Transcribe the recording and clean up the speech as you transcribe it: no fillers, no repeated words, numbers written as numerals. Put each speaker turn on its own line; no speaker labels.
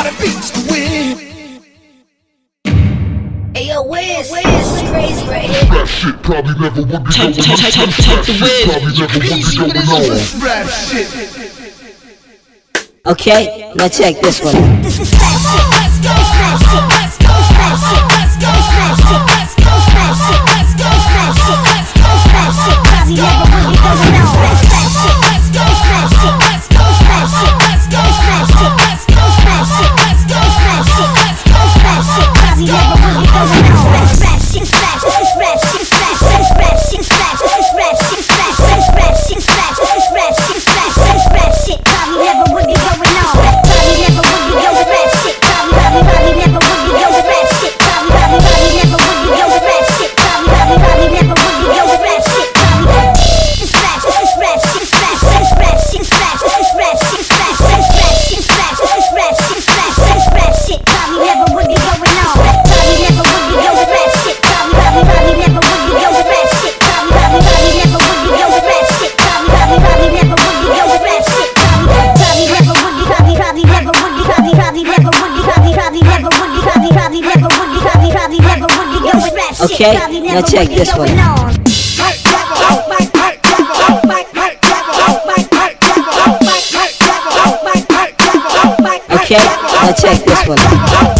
everybody beats the wind.
Hey yo, Wiz, crazy right here.
That shit probably never would be going on. That shit probably never would be going on.
Rap shit.
Okay, now check this one.
This is rap shit. Let's go. Rap shit. Let's go. Rap shit. Let's go. Rap shit. Let's go. Rap shit. Let's go. Rap shit. Let's go. Rap shit. Probably never would be going on. Rap shit. Let's go. Rap shit. Let's go. Rap shit. Let's go. Rap shit. Let's go. Rap shit. Let's go. Rap shit. Let's go. Rap shit. Probably never would be going on. Rap shit. Rap shit. Rap shit. Rap shit. Rap shit. Rap shit. Rap shit. Rap shit. Rap shit. Rap shit. Rap shit. Rap shit. Probably never would be going on. Probably never would be going rap shit. Probably never would be going rap shit. Probably never would be going rap shit. Probably never would be going rap shit. This rap shit. This rap shit. This rap shit. This rap shit. This rap shit. This rap shit. This rap shit. This rap shit. This rap shit. This rap shit. Probably never would be going on. Probably never would be going rap shit. Probably never would be going rap shit. Probably never would be going rap shit. Probably never would be going rap shit. Probably never would be. Probably never would be. Probably never would be. Probably never would be. Probably never would be. Probably never would be going rap shit.
Okay, now check this one. Okay, now check this one.